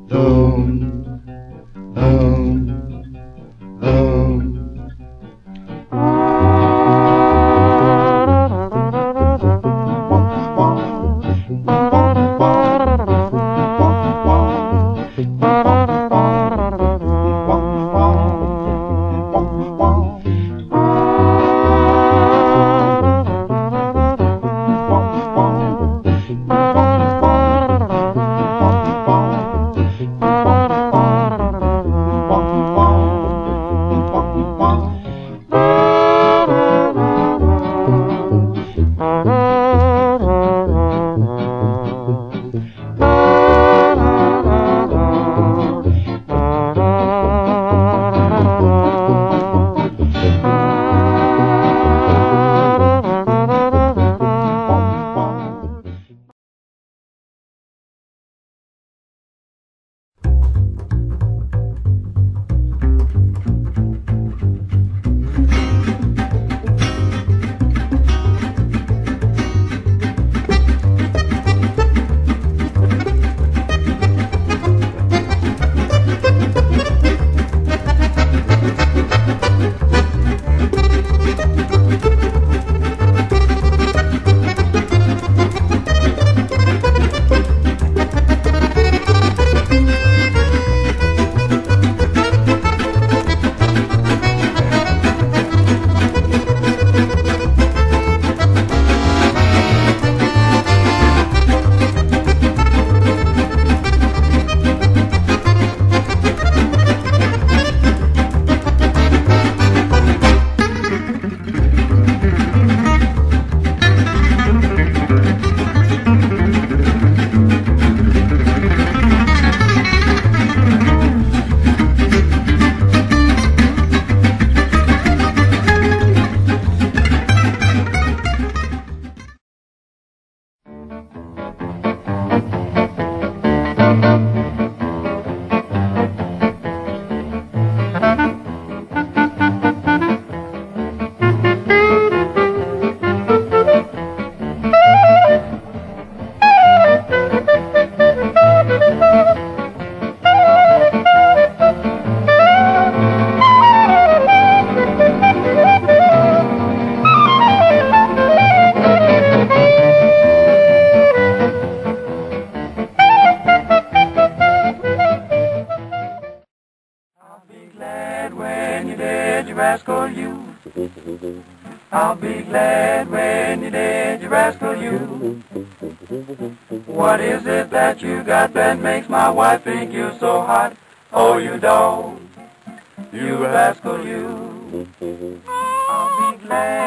rascal you. I'll be glad when you're dead, you rascal you. What is it that you got that makes my wife think you so hot? Oh, you dog, you rascal you. I'll be glad